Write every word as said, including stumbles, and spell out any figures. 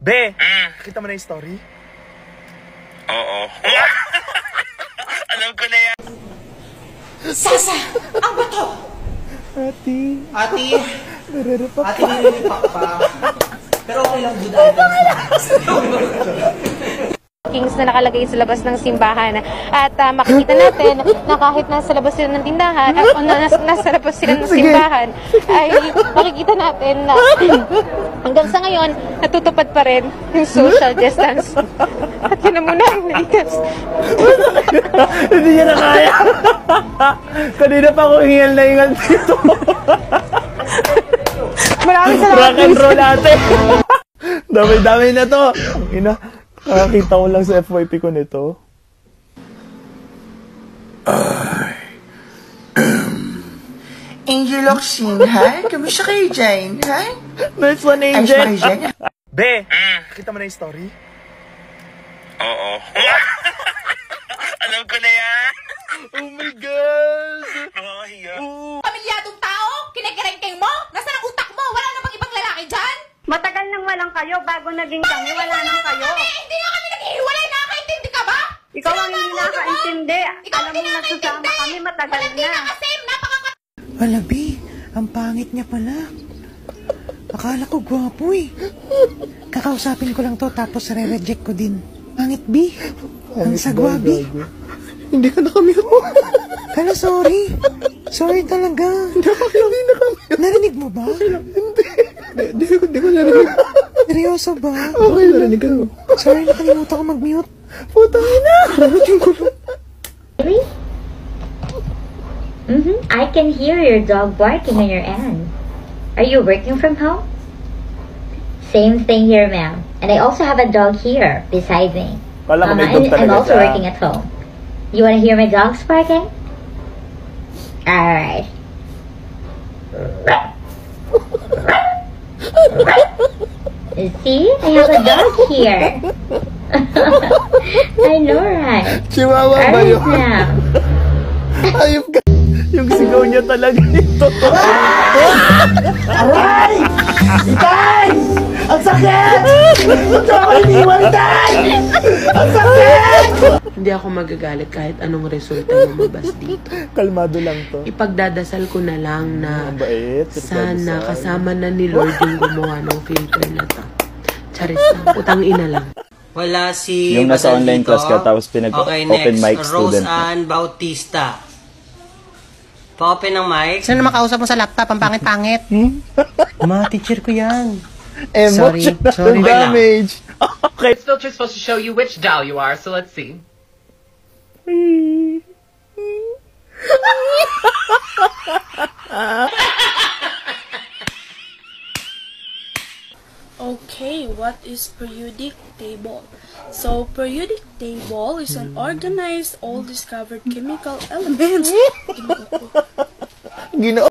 Be, mm. Kita mo na yung story? Oo. Alam ko na yan. Sasa! Ang bato! Ati. Ati. Nararapak Ati, nililipak pa. Pero okay lang, good items. Kings na nakalagay sa labas ng simbahan. At uh, makikita natin na kahit nasa labas sila ng tindahan, uh, o nas, nasa labas sila ng simbahan, ay makikita natin na hanggang sa ngayon, natutupad pa rin yung social distance. At yun na muna ang nalikas. Hindi niya na kaya. Kanina pa ako hingal na hingal dito. Maraming salamat. Rock and roll natin. Dami-dami na to. Ina. Nakakita ko lang sa F Y P ko nito. I am Angel Oxin, ha? Kamusta kayo dyan, ha? Nice one, Angel! Ayos ba kayo dyan? Be, mm. Kita mo na yung story? Oo. Alam ko na yan. Oh my God! Nakakahiya. Pamilyadong tao? Kinikerengkeng mo? Nasaan ang utak mo? Wala namang ibang lalaki dyan? Matagal nang walang kayo, bago naging kami, wala nang kayo. Eh, hindi nga kami naghihiwalay, nakakaintindi ka ba? Ikaw ang hindi nakaintindi. Ikaw Alam hindi mo, nagsasama nakakaintindi. kami matagal Walang di na. na kasi, napaka... Wala, B. Ang pangit niya pala. Akala ko gwapo eh. Kakausapin ko lang to tapos re-reject ko din. Pangit, B. Ang sagwa, B. Hindi ka na kami ako. Kala, sorry. Sorry talaga. Hindi na kami. Narinig mo ba? Hindi. Hindi ko, hindi ko narinig. Seryoso ba? Okay, narinig ko. Sorry, nakalimutan ko mag-mute. Putang ina. Really? Mm-hmm. I can hear your dog barking on your end. Are you working from home? Same thing here, ma'am. And I also have a dog here beside me. Kala ko Um, may dog I'm, I'm talaga also siya. working at home. You want to hear my dogs barking? Alright. See? I have a dog here. I know, right? Chihuahua ba Alright yun? now. Ayop ka. Yung sigaw niya talaga ito. Aray! Itay! Ang sakit! Ito ako iniwan, Itay! Ang sakit! Hindi ako magagalit kahit anong resulta lumabas dito. Kalmado lang to. Ipagdadasal ko na lang na Ang bait. sana kasama na ni Lord yung gumawa ng filter na to. Charis lang. Utang ina lang. Wala si... Yung nasa Badal online dito. class ka tapos Okay, pinag-open next. mic student. Rose Ann Bautista. Pa-open ng mic. Sino na makausap mo sa laptop? Ang pangit-pangit. Mga teacher ko yan. Emotional Sorry. damage. Okay. It's filter supposed to show you which doll you are, so let's see. Okay, what is periodic table? So, periodic table is an organized, all discovered chemical elements. Ginoo.